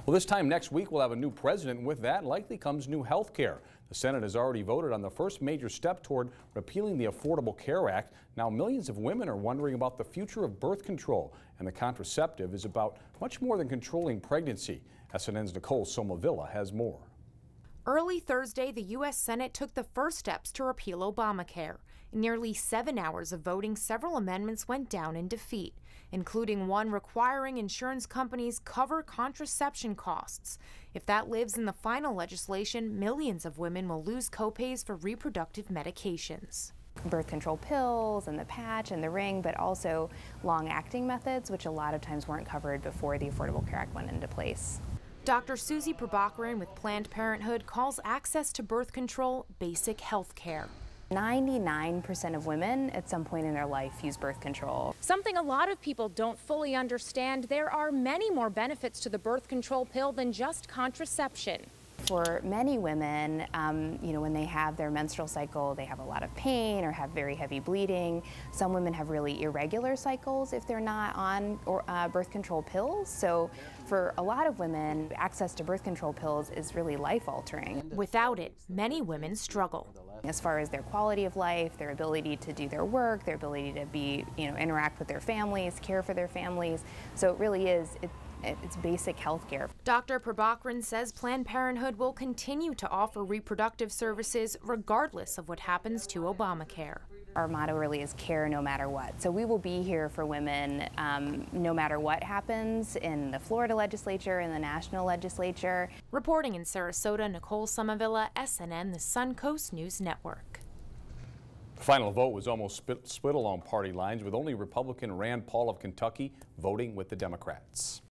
Well, this time next week, we'll have a new president, and with that likely comes new health care. The Senate has already voted on the first major step toward repealing the Affordable Care Act. Now, millions of women are wondering about the future of birth control, and the contraceptive is about much more than controlling pregnancy. SNN's Nicole Somavilla has more. Early Thursday, the U.S. Senate took the first steps to repeal Obamacare. In nearly 7 hours of voting, several amendments went down in defeat, including one requiring insurance companies cover contraception costs. If that lives in the final legislation, millions of women will lose copays for reproductive medications. Birth control pills and the patch and the ring, but also long-acting methods, which a lot of times weren't covered before the Affordable Care Act went into place. Dr. Susie Prabhakaran with Planned Parenthood calls access to birth control basic health care. 99% of women at some point in their life use birth control. Something a lot of people don't fully understand, there are many more benefits to the birth control pill than just contraception. For many women, when they have their menstrual cycle, they have a lot of pain or have very heavy bleeding. Some women have really irregular cycles if they're not on birth control pills. So for a lot of women, access to birth control pills is really life-altering. Without it, many women struggle. As far as their quality of life, their ability to do their work, their ability to interact with their families, care for their families. So it really is, it's basic health care. Dr. Prabhakaran says Planned Parenthood will continue to offer reproductive services regardless of what happens to Obamacare. Our motto really is care no matter what. So we will be here for women no matter what happens in the Florida legislature, in the national legislature. Reporting in Sarasota, Nicole Somavilla, SNN, the Suncoast News Network. The final vote was almost split along party lines, with only Republican Rand Paul of Kentucky voting with the Democrats.